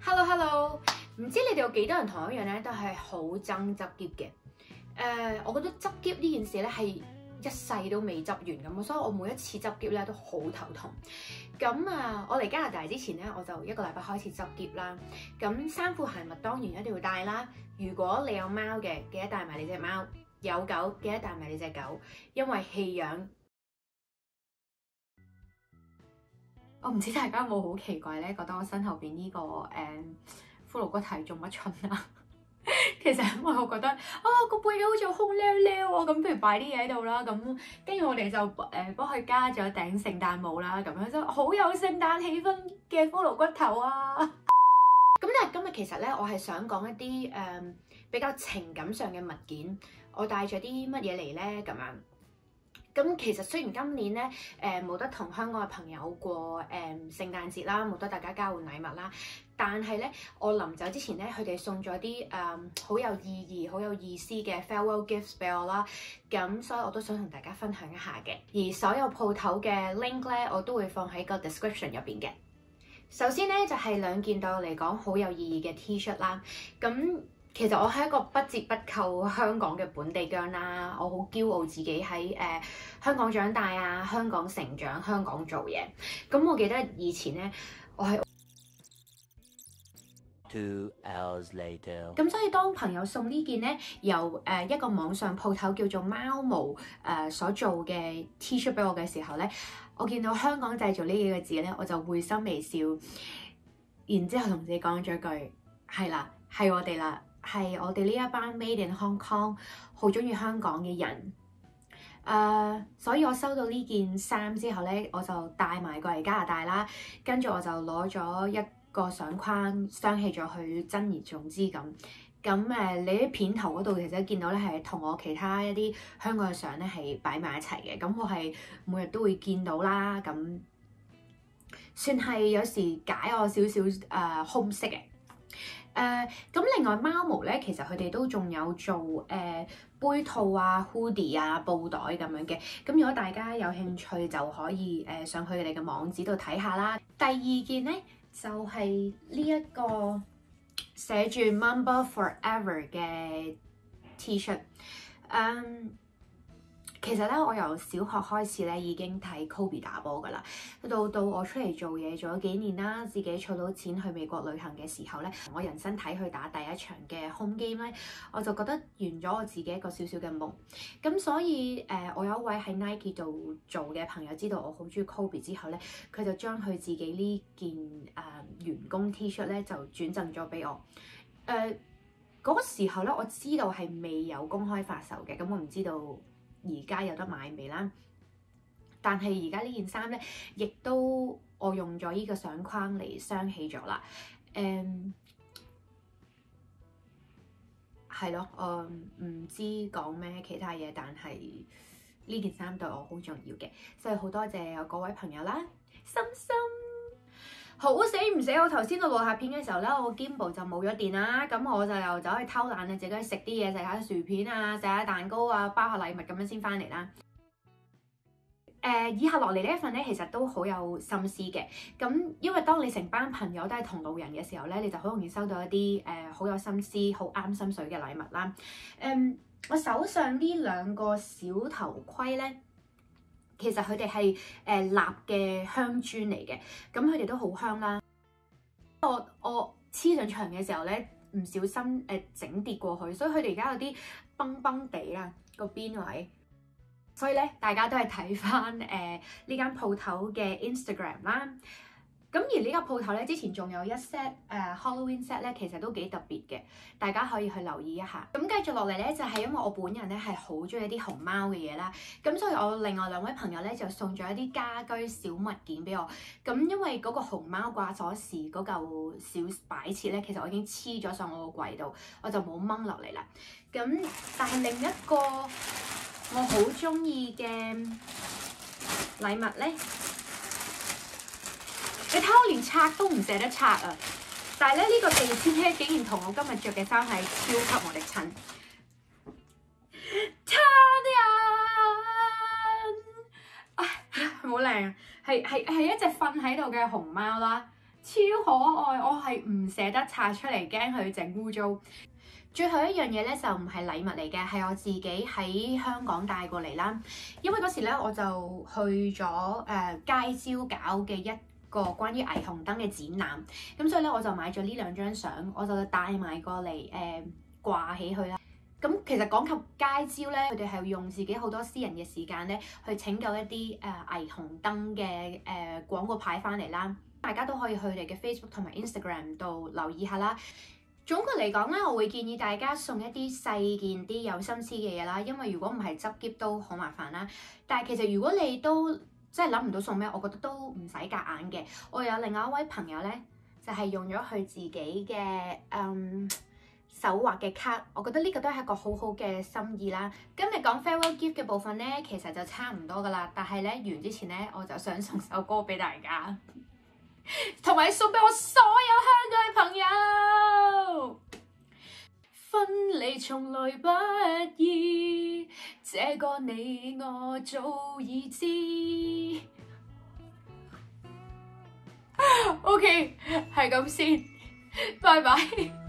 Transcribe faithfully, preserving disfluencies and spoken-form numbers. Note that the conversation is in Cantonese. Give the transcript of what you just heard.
Hello Hello， 唔知你哋有幾多人同我一樣咧，都係好憎執喼嘅。誒、呃，我覺得執喼呢件事咧係一世都未執完咁，所以我每一次執喼咧都好頭痛。咁啊，我嚟加拿大之前咧，我就一個禮拜開始執喼啦。咁衫褲鞋襪當然一定要帶啦。如果你有貓嘅，記得帶埋你隻貓；有狗，記得帶埋你隻狗，因為棄養。我唔知大家有冇好奇怪咧，覺得我身後邊呢、這個誒、嗯、骷髏骨係做乜春啊？其實因為我覺得啊個背脊好似空溜溜喎，咁不如擺啲嘢喺度啦。咁跟住我哋就誒幫佢加咗頂聖誕帽啦，咁樣就好有聖誕氣氛嘅骷髏骨頭啊！咁但係今日其實咧，我係想講一啲誒、嗯、比較情感上嘅物件，我帶咗啲乜嘢嚟咧咁樣。咁其實雖然今年咧誒冇得同香港嘅朋友過誒、呃、聖誕節啦，冇得大家交換禮物啦，但係咧我臨走之前咧，佢哋送咗啲誒好有意義、好有意思嘅 farewell gifts 俾我啦。咁所以我都想同大家分享一下嘅。而所有鋪頭嘅 link 咧，我都會放喺個 description 入邊嘅。首先咧就係、是、兩件對我嚟講好有意義嘅 T-shirt 啦。咁其實我係一個不折不扣香港嘅本地薑啦，我好驕傲自己喺誒、呃、香港長大啊，香港成長，香港做嘢。咁我記得以前咧，我係 Two hours later。 咁所以當朋友送呢件咧由誒、呃、一個網上鋪頭叫做貓毛誒、呃、所做嘅 T-shirt 俾我嘅時候咧，我見到香港製造呢幾個字咧，我就會心微笑，然之後同自己講咗句係啦，係我哋啦。係我哋呢一班 Made in Hong Kong 好中意香港嘅人，誒、uh，所以我收到呢件衫之後咧，我就帶埋過嚟加拿大啦，跟住我就攞咗一個相框鑲起咗佢，珍而重之咁。咁誒，你喺片頭嗰度其實見到咧係同我其他一啲香港嘅相咧係擺埋一齊嘅，咁我係每日都會見到啦，咁算係有時解我少少誒空隙嘅。誒咁、uh, 另外貓毛咧，其實佢哋都仲有做誒、uh, 杯套啊、hoodie 啊、布袋咁樣嘅。咁如果大家有興趣，就可以誒、uh, 上去佢哋嘅網址度睇下啦。第二件咧就係呢一個寫住 Mamba Forever 嘅 T-shirt。Um, 其實咧，我由小學開始咧已經睇 Kobe 打波噶啦，到到我出嚟做嘢做咗幾年啦，自己儲到錢去美國旅行嘅時候咧，我人生睇佢打第一場嘅 home game 咧，我就覺得完咗我自己一個小小嘅夢。咁所以誒、呃，我有一位喺 Nike 度做嘅朋友知道我好中意 Kobe 之後咧，佢就將佢自己呢件誒、呃、員工 T-shirt 咧就轉贈咗俾我。誒、呃、嗰、那個時候咧，我知道係未有公開發售嘅，咁我唔知道而家有得買未啦？但係而家呢件衫咧，亦都我用咗呢個相框嚟鑲起咗啦。誒係咯，我唔知講咩其他嘢，但係呢件衫對我好重要嘅，所以好多謝各位朋友啦，心心。好死唔死！我頭先到錄下片嘅時候咧，我 Gimbal 就冇咗電啦，咁我就又走去偷懶，你自己食啲嘢，食下薯片啊，食下蛋糕啊，包下禮物咁樣先翻嚟啦。誒、呃，以下落嚟呢一份咧，其實都好有心思嘅。咁因為當你成班朋友都係同路人嘅時候咧，你就好容易收到一啲誒好有心思、好啱心水嘅禮物啦。誒、呃，我手上呢兩個小頭盔咧，其實佢哋係誒蠟嘅香磚嚟嘅，咁佢哋都好香啦。我我黐上牆嘅時候咧，唔小心誒整、呃、跌過去，所以佢哋而家有啲崩崩地啊個邊位。所以咧，大家都係睇翻誒呢間鋪頭嘅 Instagram 啦。咁而呢間鋪頭咧，之前仲有一 set 誒、呃、Halloween set 咧，其實都幾特別嘅，大家可以去留意一下。咁繼續落嚟咧，就係、是、因為我本人咧係好中意啲熊貓嘅嘢啦，咁所以我另外兩位朋友咧就送咗一啲家居小物件俾我。咁因為嗰個熊貓掛鎖匙嗰嚿小擺設咧，其實我已經黐咗上我個櫃度，我就冇掹落嚟啦。咁但係另一個我好中意嘅禮物咧。你睇我連拆都唔捨得拆啊！但係咧呢、呢個地氈咧，竟然同我今日着嘅衫係超級無敵襯。他人，唉，好靚啊！係係係一隻瞓喺度嘅熊貓啦。 超可愛，我係唔捨得拆出嚟，驚佢整污糟。最後一樣嘢咧就唔係禮物嚟嘅，係我自己喺香港帶過嚟啦。因為嗰時咧我就去咗誒、呃、街招搞嘅一個關於霓虹燈嘅展覽，咁所以咧我就買咗呢兩張相，我就帶埋過嚟誒、呃、掛起去啦。咁其實講及街招咧，佢哋係用自己好多私人嘅時間咧去拯救一啲誒、呃、霓虹燈嘅誒、呃、廣告牌翻嚟啦。大家都可以去佢哋嘅 Facebook 同埋 Instagram 度留意下啦。總括嚟講咧，我會建議大家送一啲細件啲有心思嘅嘢啦，因為如果唔係執喼都好麻煩啦。但係其實如果你都真係諗唔到送咩，我覺得都唔使夾硬嘅。我有另外一位朋友咧，就係、是、用咗佢自己嘅嗯手畫嘅卡，我覺得呢個都係一個好好嘅心意啦。今日講 farewell gift 嘅部分咧，其實就差唔多噶啦。但係咧完之前咧，我就想送首歌俾大家。同埋送俾我所有香港嘅朋友。分離從來不易，這個你我早已知。OK，係咁先，拜拜。